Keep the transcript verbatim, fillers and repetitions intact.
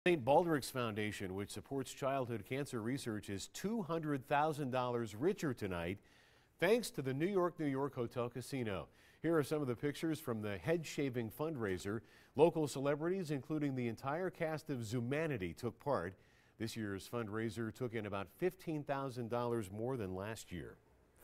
Saint Baldrick's Foundation, which supports childhood cancer research, is two hundred thousand dollars richer tonight thanks to the New York, New York Hotel Casino. Here are some of the pictures from the head-shaving fundraiser. Local celebrities, including the entire cast of Zumanity, took part. This year's fundraiser took in about fifteen thousand dollars more than last year.